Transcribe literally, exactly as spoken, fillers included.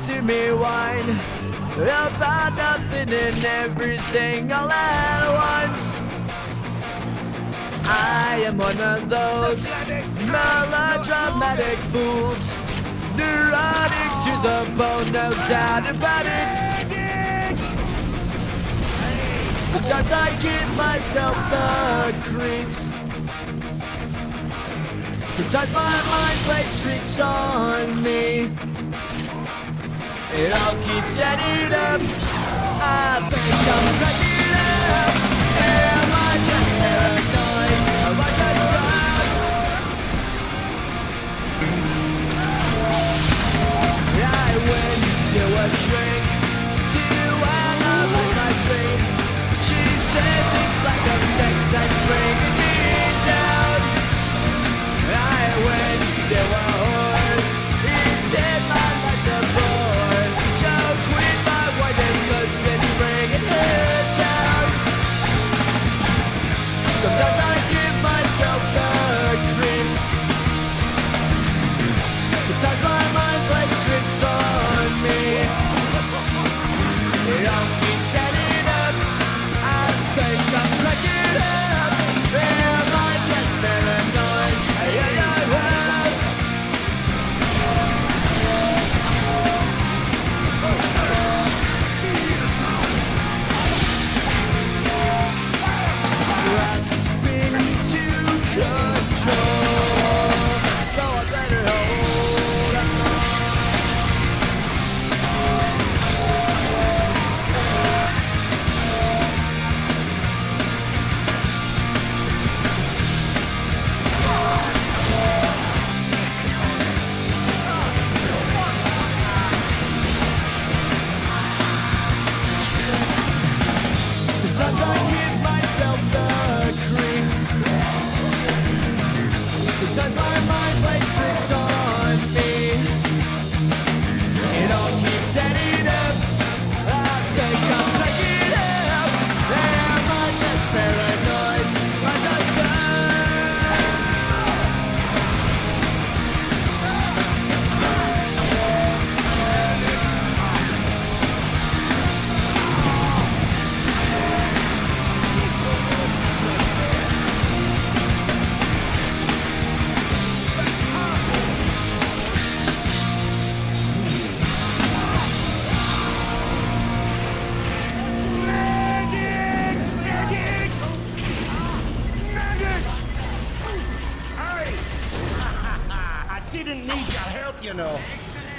to me whine about nothing and everything all at once. I am one of those melodramatic fools, neurotic to the bone, no doubt about it. Sometimes I give myself the creeps. Sometimes my mind plays tricks on me. It all keeps adding up. I think I'm cracking up. Am I just paranoid? Am I just stuck? I went to a shrink to analyze my dreams. She said things like I'm sex and bringing me down. I went to a whore. He said my life's a bore. Choke with my white and goods and bringing her down. Sometimes I give myself the creeps. Sometimes my mind plays tricks on me. It all keeps adding up. I think I'm cracking up. Am I just paranoid? Yeah, yeah, yeah. Grasping to control, so I better hold on. Sometimes I give myself the creeps. Sometimes my mind plays tricks on me. It all keeps adding up. I think I'm cracking up. Am I just paranoid? Like I I didn't need your help, you know.